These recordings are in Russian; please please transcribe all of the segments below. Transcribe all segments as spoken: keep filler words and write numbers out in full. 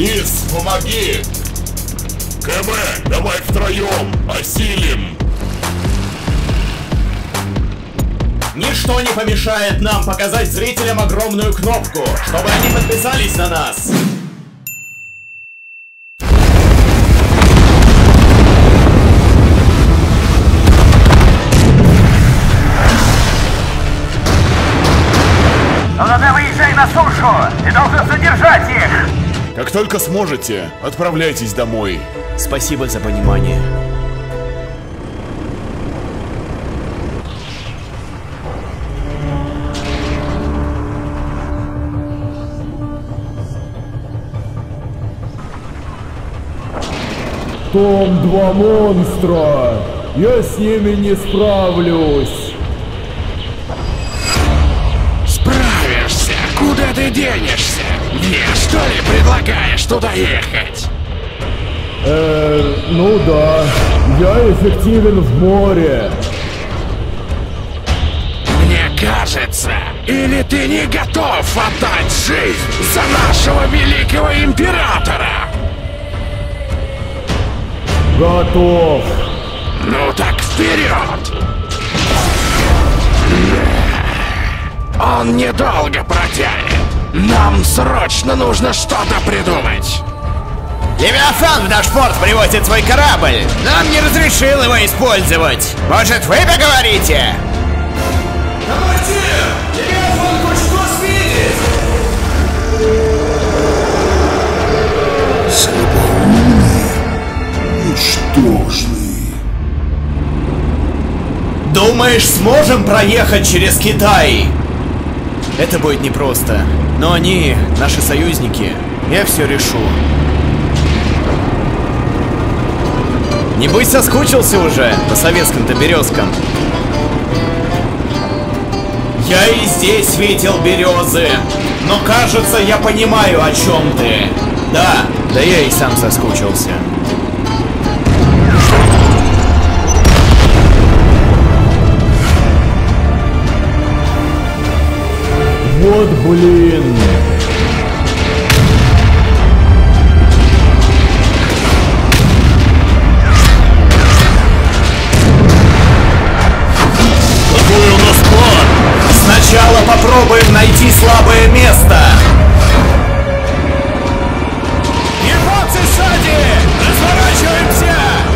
Сис, помоги! КБ, давай втроем, осилим! Ничто не помешает нам показать зрителям огромную кнопку, чтобы они подписались на нас! Ну тогда выезжай на сушу! Ты должен задержать их! Как только сможете, отправляйтесь домой. Спасибо за понимание. Там два монстра! Я с ними не справлюсь! Справишься! Куда ты денешься? Мне что ли предлагаешь туда ехать? Э, ну да, я эффективен в море. Мне кажется, или ты не готов отдать жизнь за нашего великого императора? Готов. Ну так вперед! Он недолго протянет. Нам срочно нужно что-то придумать. Левиафан в наш порт привозит свой корабль. Нам не разрешил его использовать. Может, вы поговорите? Командир! Левиафан хочет вас видеть! Слабоумный, ничтожный. Думаешь, сможем проехать через Китай? Это будет непросто, но они наши союзники. Я все решу. Небось соскучился уже по советским-то березкам. Я и здесь видел березы, но кажется, я понимаю, о чем ты. Да, да я и сам соскучился. Вот блин. Какой у нас план? Сначала попробуем найти слабое место. Японцы сзади! Разворачиваемся!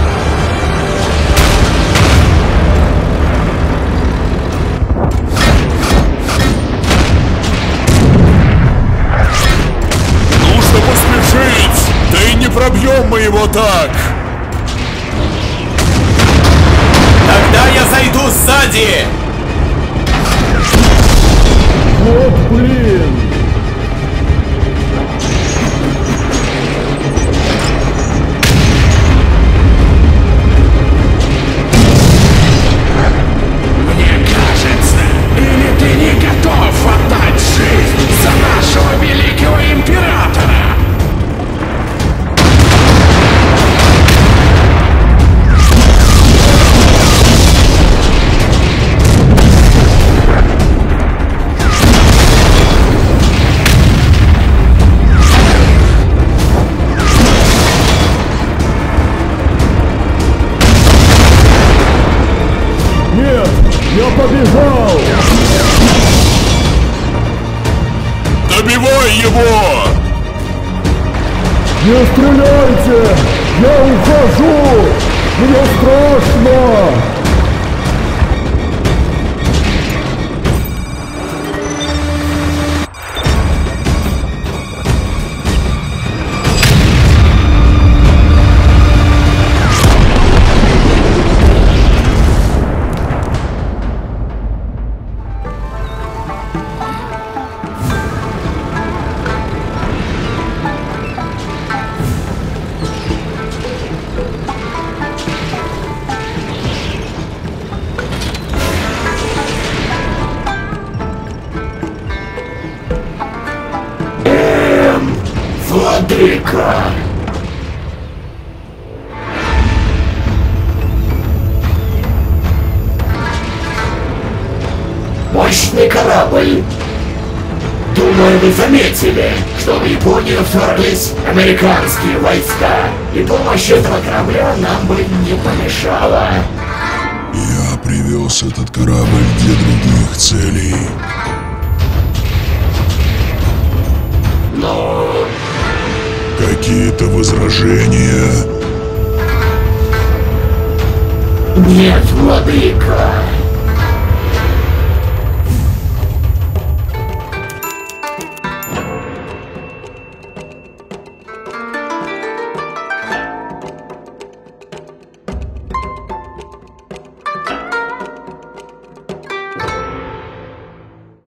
Нужно поспешить! Да и не пробьем мы его так! Тогда я зайду сзади! Вот блин. Мне кажется, или ты не готов отдать жизнь за нашего великого императора? Нет, я побежал. Добивай его! Не стреляйте! Я ухожу! Мне страшно! Владыка! Мощный корабль! Думаю, вы заметили, что в Японию вторглись американские войска, и помощь этого корабля нам бы не помешала. Я привез этот корабль для других целей. Но... Какие-то возражения? Нет, владыка.